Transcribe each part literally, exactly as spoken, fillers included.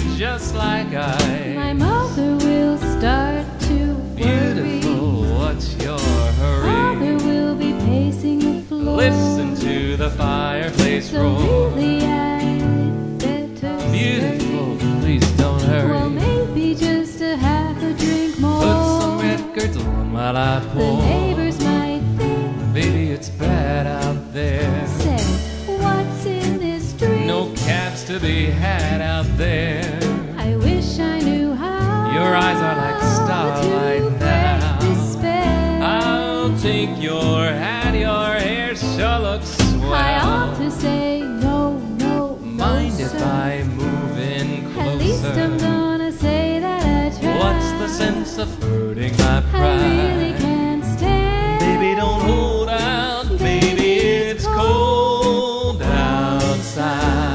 just like I. My mother will start to Beautiful, worry. what's your hurry? Father will be pacing the floor. Listen to the fireplace so roar. really I'd better Beautiful, stay. please don't hurry. Well, maybe just a half a drink more. Put some records on while I The pour. neighbors might think, Baby, it's bad out there. say, what's in this drink? No cabs to be had out there. I wish I knew how. Your eyes are like starlight to now. break despair. I'll take your hat, your hair sure looks swell. I ought to say no, no, Mind no, if sir. I move in closer? At least I'm gonna say that I tried. What's the sense of hurting my pride? I really can't stand. Baby, don't hold out. Baby, it's cold outside.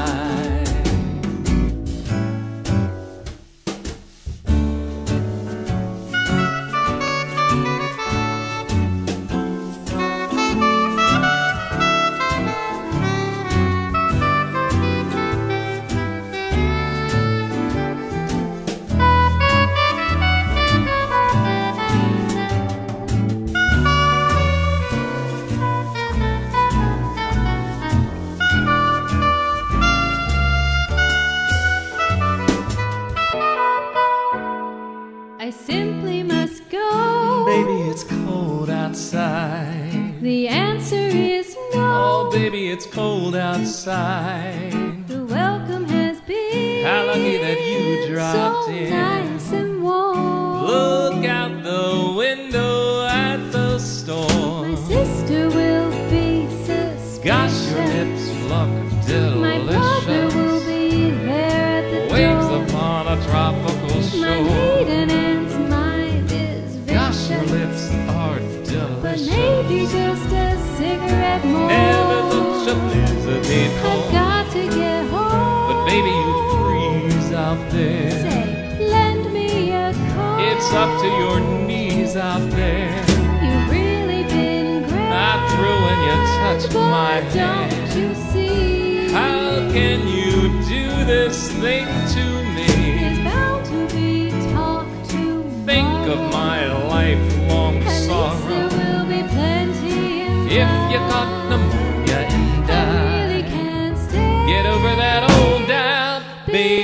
I simply must go. Baby, it's cold outside. The answer is no. Oh, baby, it's cold outside. The welcome has been How lucky that you dropped so in. nice and warm. Look out the window at the storm. My sister will be suspicious. Gosh, your lips look My brother delicious. will be there at the Waves door. upon a tropical My shore. maiden aunt's mind is Gosh, your vicious. lips are But delicious. maybe just a cigarette more. Never such a blizzard I've before. got to get home. But baby, you freeze out there. Say, lend me a coat. It's up to your knees out there. You've really been great. Not through when you touch but my don't hand. you see? How can you do this thing to me? There's bound to be talk to Think of my lifelong At least sorrow. there will be plenty in If you caught pneumonia and I died, really can't stay. get over that old doubt, baby.